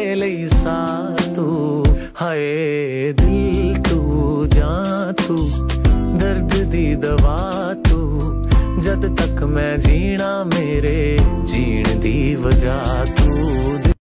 ਲਈ ਸਾਹ ਤੂੰ, ਹਾਏ ਦਿਲ ਤੂੰ ਜਾਂ ਤੂੰ, ਦਰਦ ਦੀ ਦਵਾ ਤੂੰ, ਜਦ ਤੱਕ ਮੈਂ ਜੀਣਾ ਮੇਰੇ ਜੀਣ ਦੀ ਵਜ੍ਹਾ ਤੂੰ।